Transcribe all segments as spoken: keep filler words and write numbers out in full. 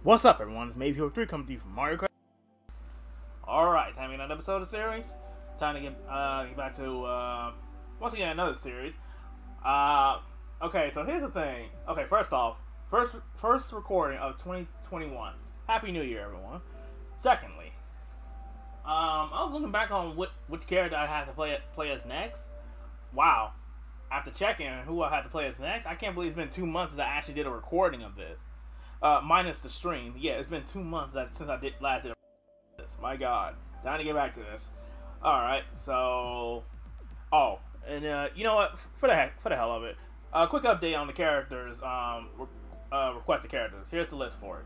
What's up, everyone? It's Maybe three coming to you from Mario Kart. Alright, time to get another episode of the series. Time to get, uh, get back to, uh, once again, another series. Uh, okay, so here's the thing. Okay, first off, first first recording of twenty twenty-one. Happy New Year, everyone. Secondly, um, I was looking back on what which character I had to play play as next. Wow. After checking who I had to play as next, I can't believe it's been two months since I actually did a recording of this. Uh, minus the stream. Yeah, it's been two months that, since I did last did this. My God. Time to get back to this. Alright, so... Oh, and uh, you know what? For the heck, for the hell of it. A uh, quick update on the characters, um, re uh, requested characters. Here's the list for it.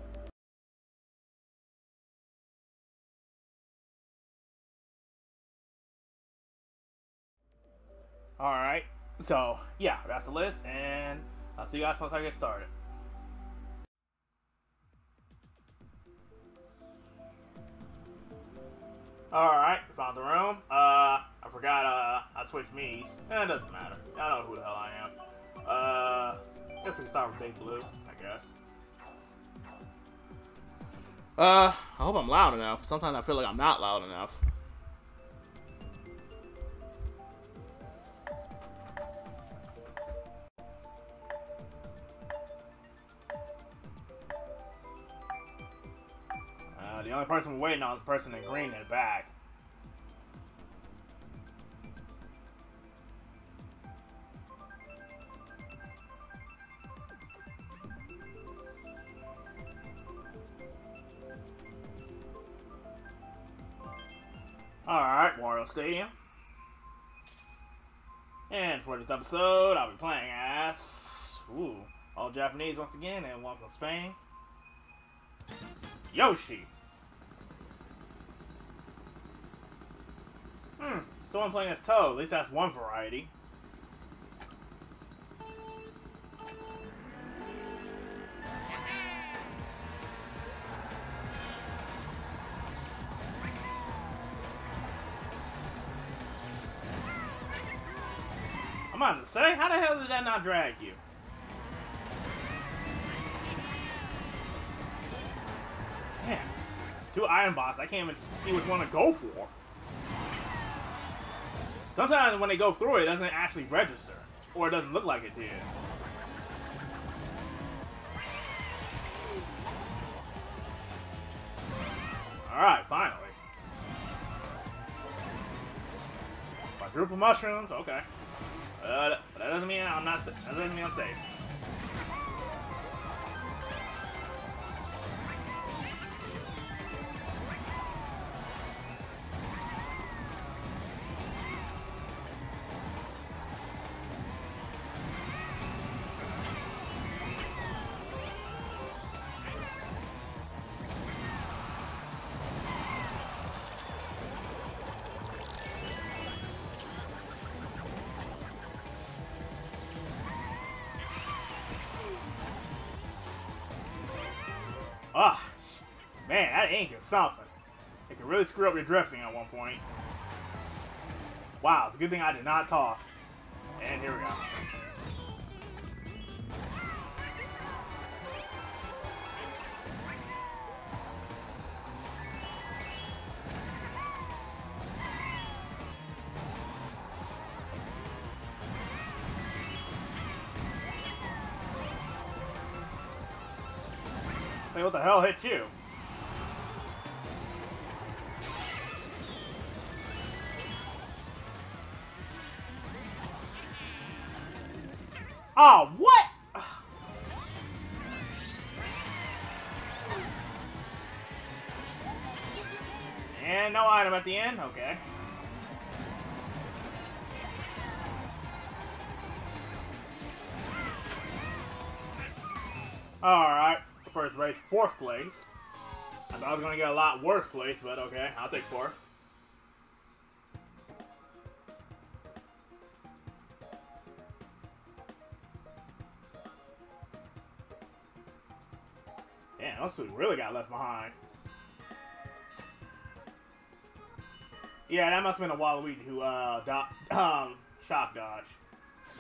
Alright, so, yeah, that's the list, and I'll see you guys once I get started. Alright, found the room. Uh, I forgot, uh, I switched me's. Eh, it doesn't matter. I don't know who the hell I am. Uh, guess we can start with Big Blue, I guess. Uh, I hope I'm loud enough. Sometimes I feel like I'm not loud enough. Uh, the only person we're waiting on is the person in green in the back. Alright, Wario Stadium. And for this episode, I'll be playing as... Ooh, all Japanese once again, and one from Spain. Yoshi! Hmm, someone playing as Toad. At least that's one variety. I'm about to say, how the hell did that not drag you? Man, it's two iron bots. I can't even see which one to go for. Sometimes when they go through it, it doesn't actually register. Or it doesn't look like it did. Alright, finally. Quadruple mushrooms, okay. Uh, that doesn't mean I'm not. That doesn't mean I'm safe. Ah, oh, man, that ink is something. It can really screw up your drifting at one point. Wow, it's a good thing I did not toss. And here we go. Say, what the hell hit you? Oh, what? And no item at the end? Okay. Alright. First race, fourth place. I thought I was going to get a lot worse place, but okay, I'll take fourth. Damn, those two really got left behind. Yeah, that must have been a Waluigi who, uh, do um, shock dodge.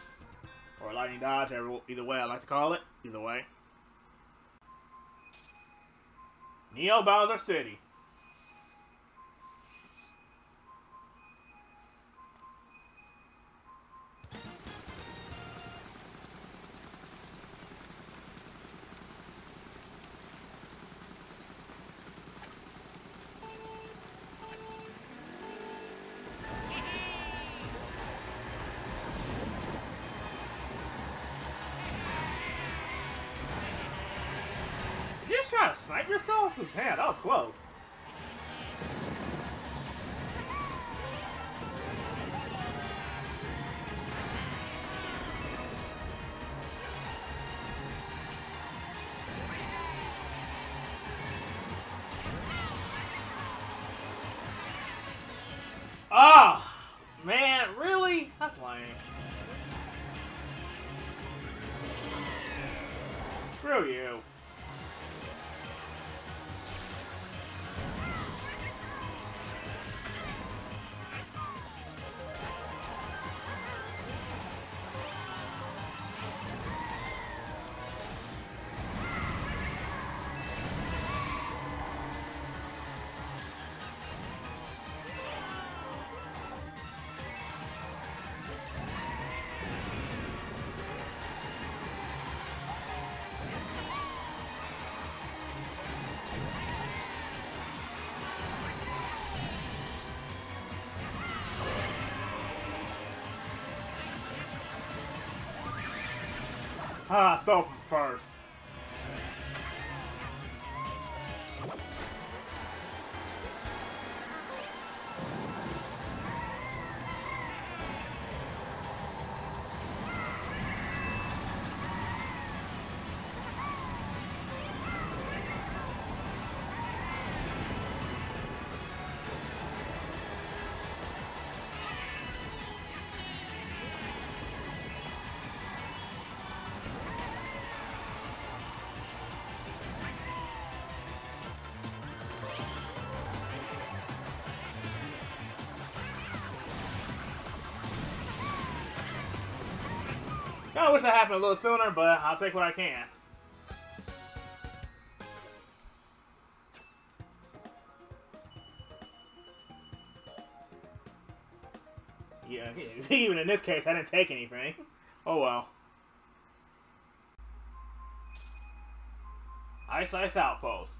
Or lightning dodge, either way I like to call it. Either way. Neo Bowser City. You just trying to snipe yourself? Damn, that was close. Oh, man, really? That's lame. Screw you. Ah, I stole from first. I wish that happened a little sooner, but I'll take what I can. Yeah, even in this case, I didn't take anything. Oh well. Ice Ice Outpost.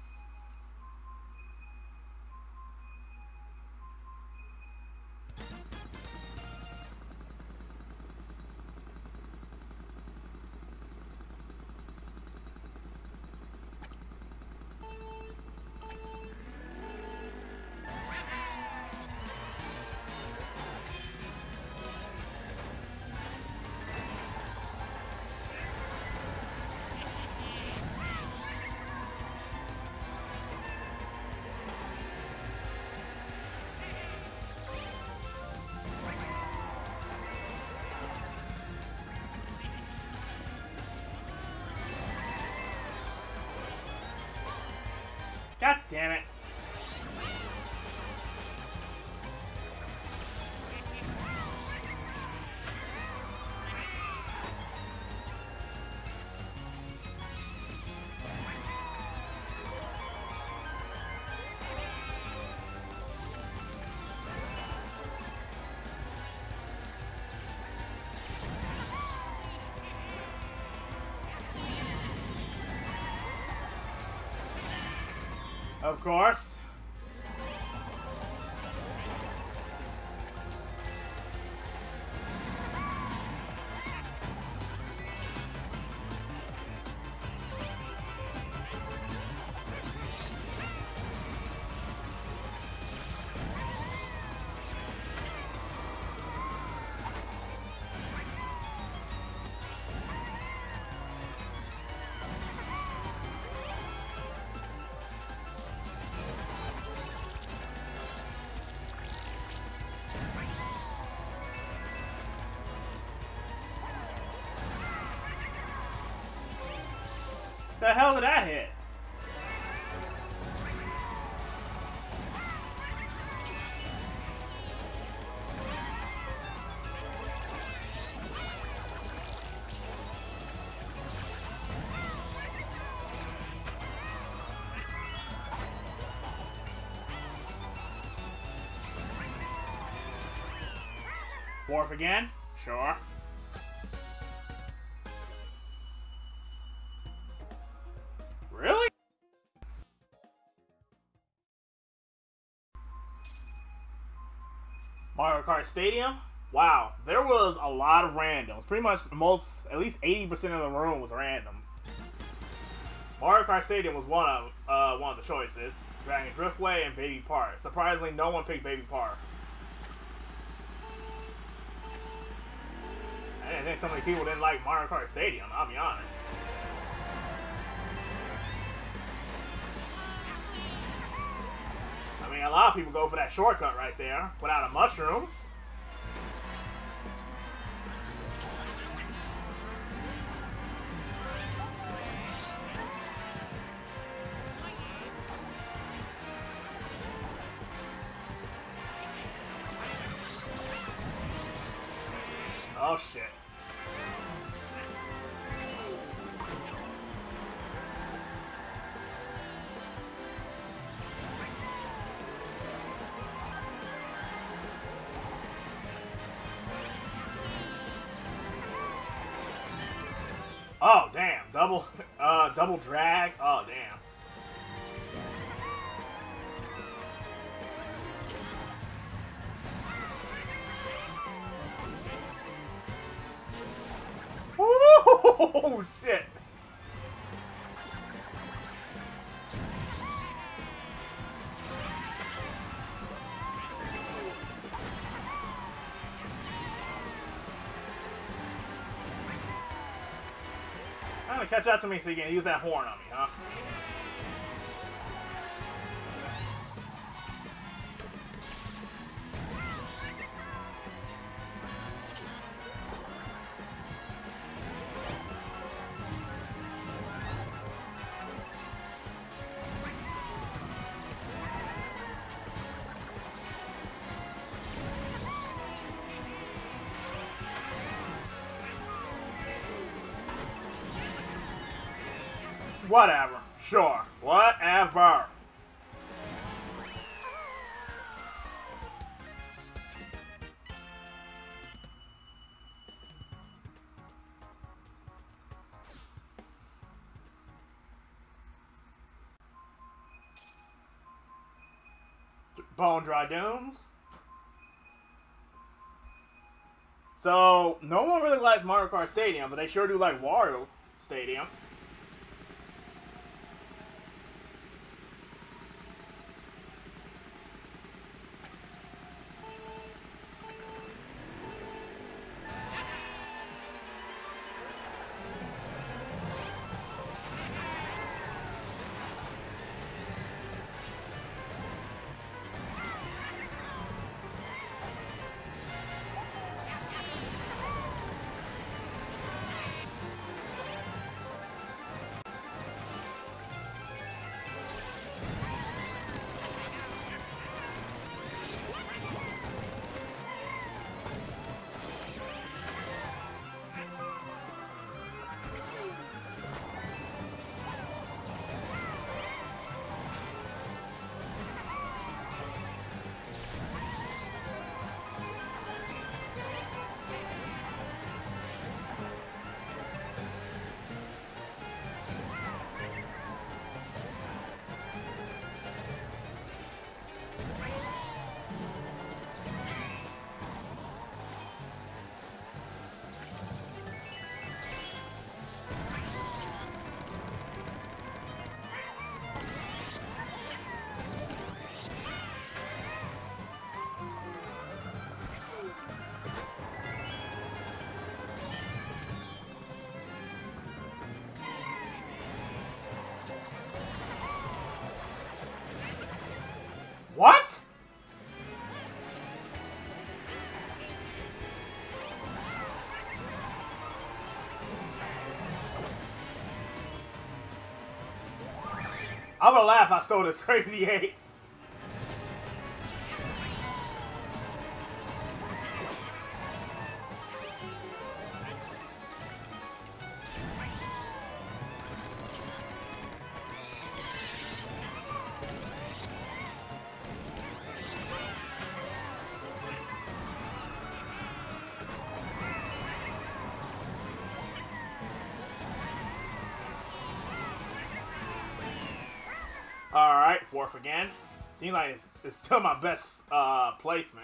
God damn it. Of course. The hell did that hit? Fourth again? Sure. Really? Mario Kart Stadium? Wow, there was a lot of randoms. Pretty much most, at least eighty percent of the room was randoms. Mario Kart Stadium was one of uh, one of the choices. Dragon Driftway and Baby Park. Surprisingly, no one picked Baby Park. I didn't think so many people didn't like Mario Kart Stadium, I'll be honest. I mean, a lot of people go for that shortcut right there, without a mushroom. Oh shit. Oh damn, double uh double drag. Oh damn. Oh shit! I'm gonna catch up to me so you can use that horn on me, huh? Whatever. Sure. Whatever. Bone Dry Dunes. So, no one really likes Mario Kart Stadium, but they sure do like Wario Stadium. What? I'm gonna laugh I stole this crazy eight. Alright, fourth again. Seems like it's, it's still my best uh, placement.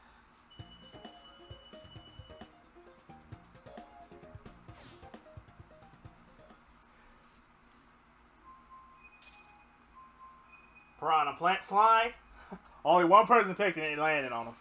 Piranha Plant Slide. Only one person picked it and it landed on him.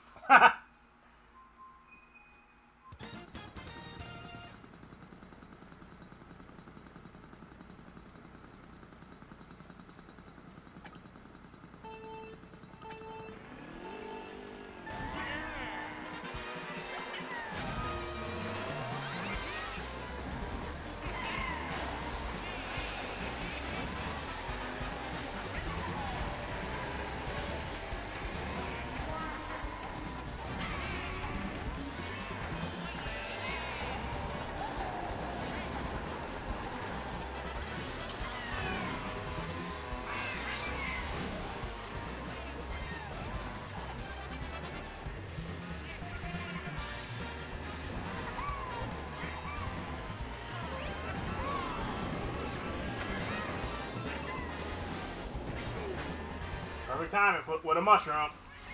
Perfect timing for, with a mushroom.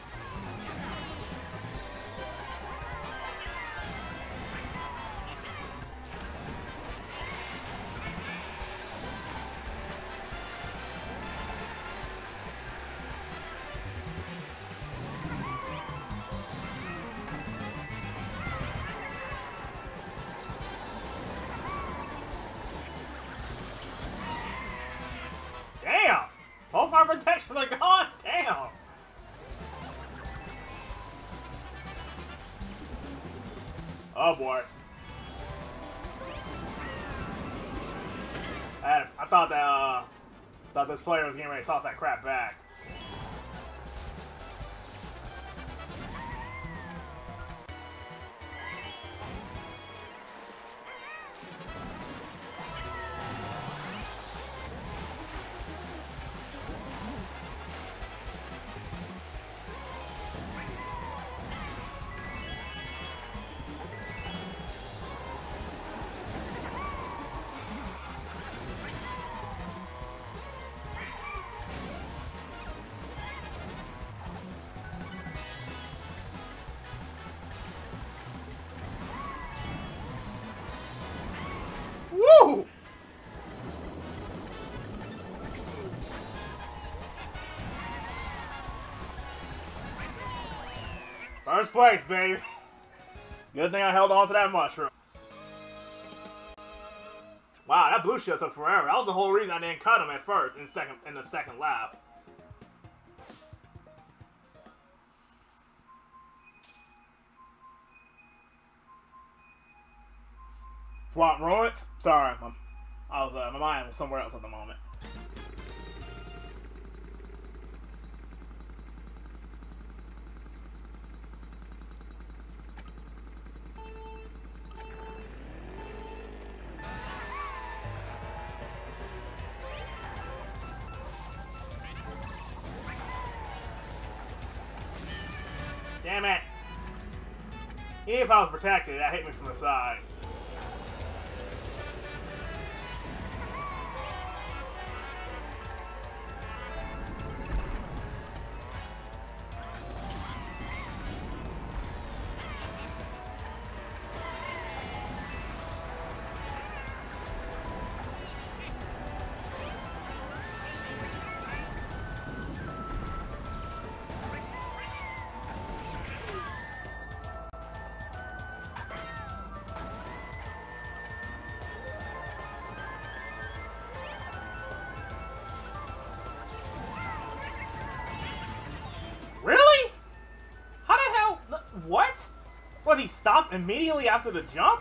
Damn! Pokemon protection like gone? Damn! Oh boy. I, I thought that, uh, thought this player was getting ready to toss that crap back. Woo! First place, baby. Good thing I held on to that mushroom. Wow, that blue shell took forever. That was the whole reason I didn't cut him at first in second in the second lap. Swamp Ruins? Sorry, my, I was uh, my mind was somewhere else at the moment. Damn it! Even if I was protected, that hit me from the side. Really? How the hell? What? What, he stopped immediately after the jump?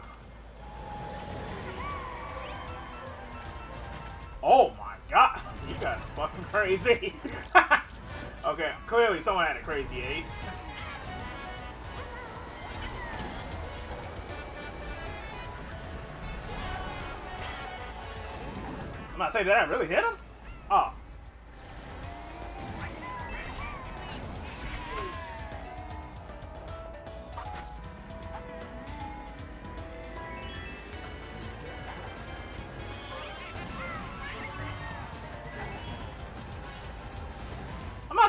Oh my god. You guys are fucking crazy. Okay, clearly someone had a crazy aid. I'm not saying, did I really hit him? Oh.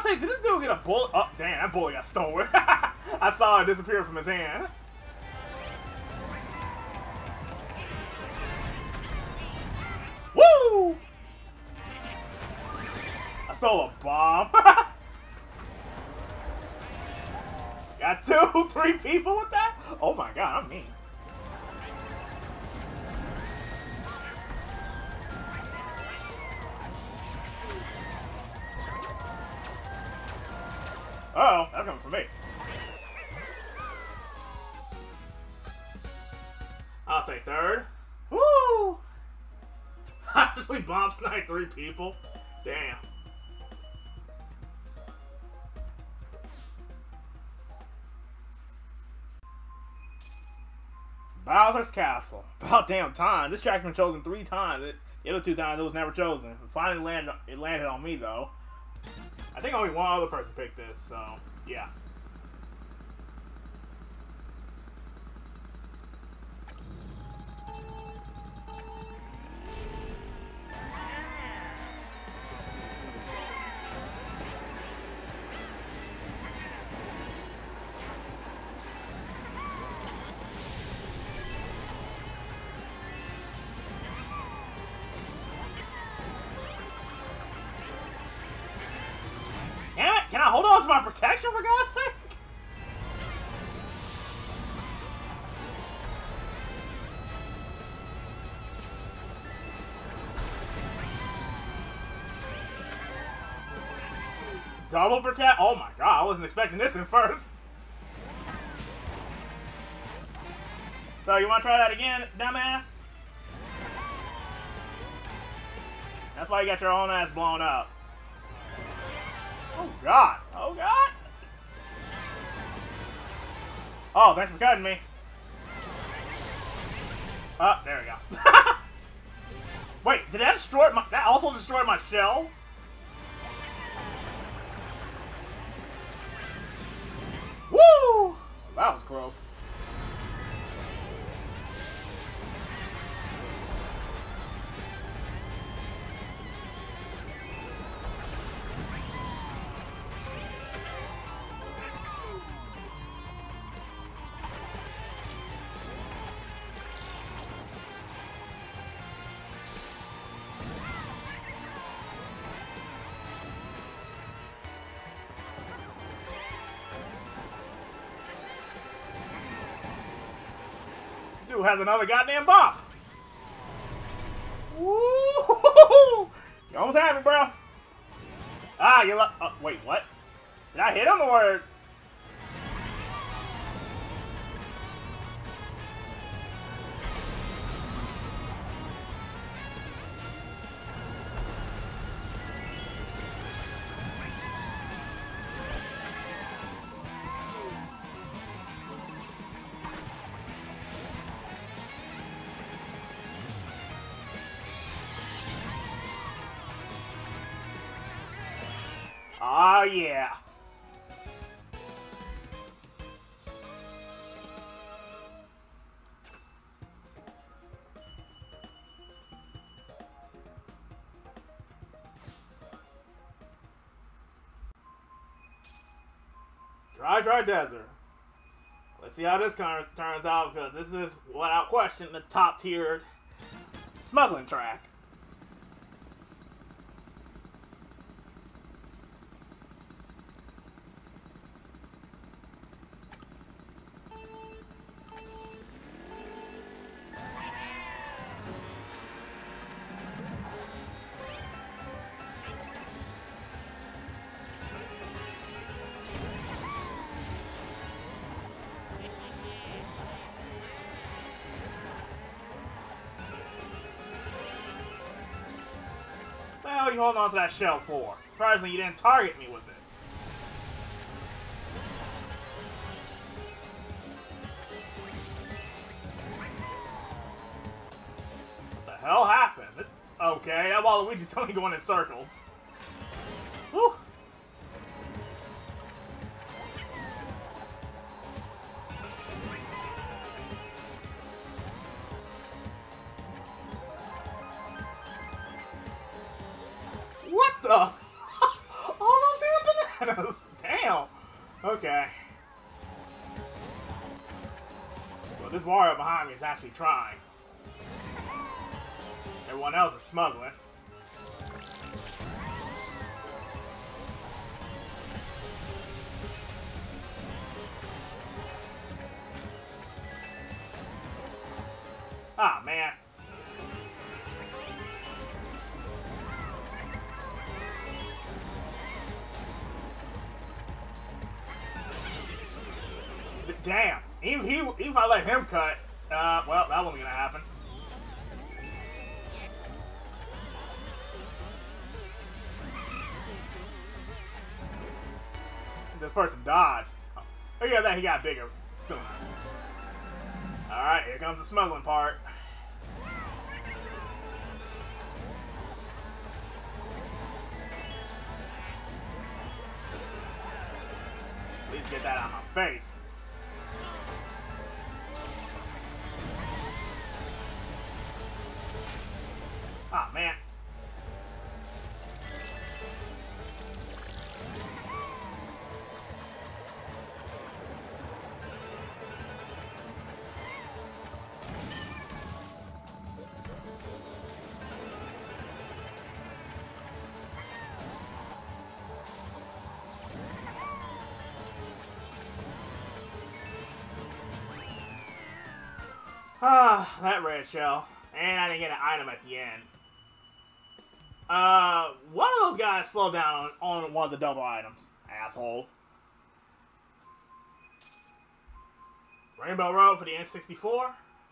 say, did this dude get a bullet? Oh, damn, that bullet got stolen. I saw it disappear from his hand. Woo! I stole a bomb. Got two, three people with that? Oh my god, I'm mean. Uh oh, that's coming from me. I'll take third. Woo! Honestly, bomb snipe three people. Damn. Bowser's Castle. About damn time. This track's been chosen three times. It, the other two times it was never chosen. It finally landed. It landed on me though. I think only one other person picked this, so yeah. Can I hold on to my protection for God's sake? Double protect? Oh my god, I wasn't expecting this in first. So you wanna try that again, dumbass? That's why you got your own ass blown up. Oh god! Oh god! Oh, thanks for cutting me. Oh, there we go. Wait, did that destroy my... That also destroyed my shell? Woo! That was close. Dude has another goddamn bomb. Woo! You almost had me, bro. Ah, you lo- uh, wait, what? Did I hit him or? Ah, yeah. Dry, dry desert. Let's see how this turns out, because this is, without question, the top-tiered smuggling track. What the hell are you holding on to that shell for? Surprisingly, you didn't target me with it. What the hell happened? Okay, that Waluigi's only going in circles. Whew. What the? All those damn Okay. Well, this warrior behind me is actually trying. Everyone else is smuggling. Ah, man. Damn. Even, he, even if I let him cut, uh, well, that wasn't gonna happen. This person dodged. Oh, yeah, that he got bigger sooner. Alright, here comes the smuggling part. Please get that out of my face. Ah, man. Ah, that red shell. And I didn't get an item at the end. Uh, one of those guys slowed down on, on one of the double items. Asshole. Rainbow Road for the N sixty-four.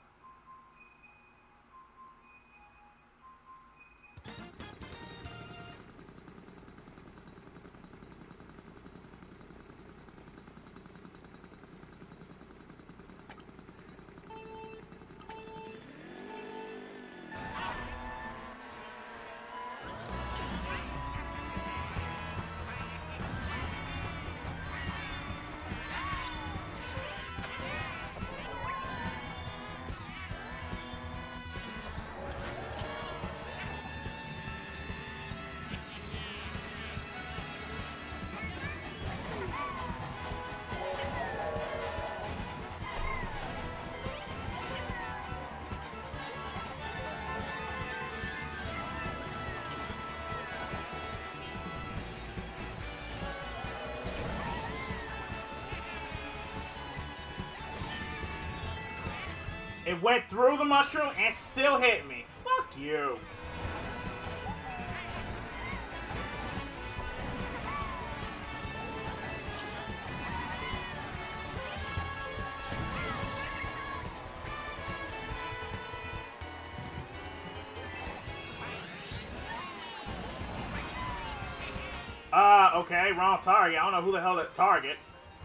It went through the mushroom and still hit me. Fuck you. Uh, okay, wrong target. I don't know who the hell that target.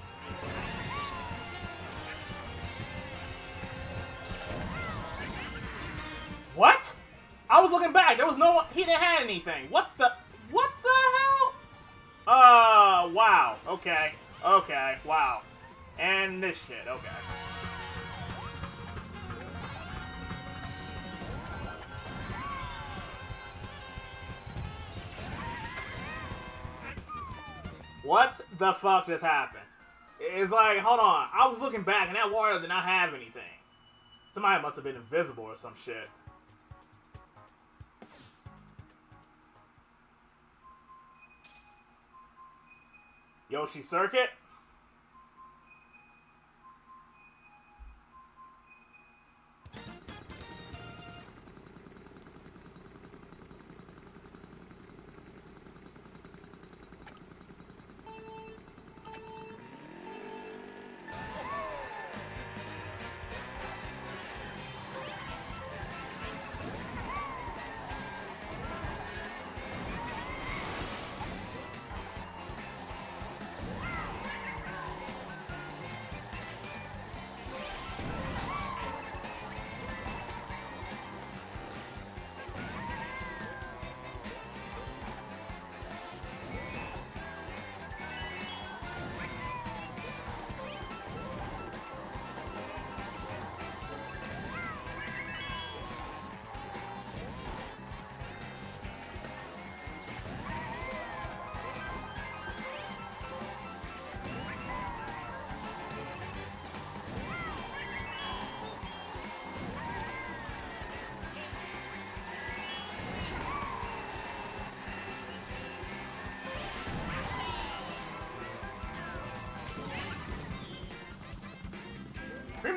What? I was looking back. There was no... He didn't have anything. What the... What the hell? Uh, wow. Okay. Okay. Wow. And this shit. Okay. What the fuck just happened? It's like, hold on. I was looking back and that warrior did not have anything. Somebody must have been invisible or some shit. Yoshi Circuit?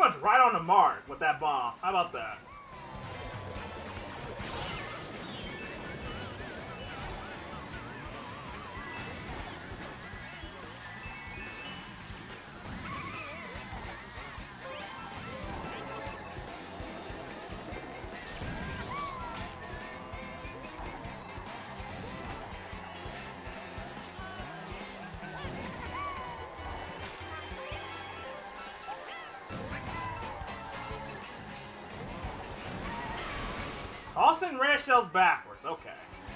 much right on the mark with that bomb. How about that? Tossing red shells backwards, okay.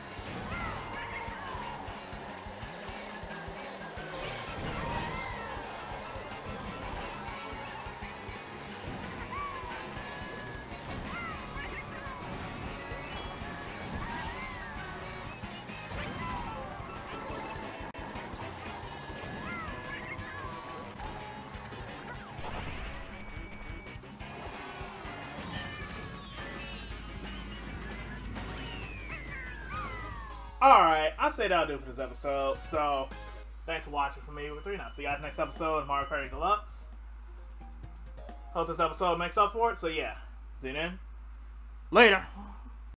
Alright, I say that'll do it for this episode. So, thanks for watching for me with three. Now, see you guys next episode of Mario Party Deluxe. Hope this episode makes up for it. So, yeah. See you then. Later.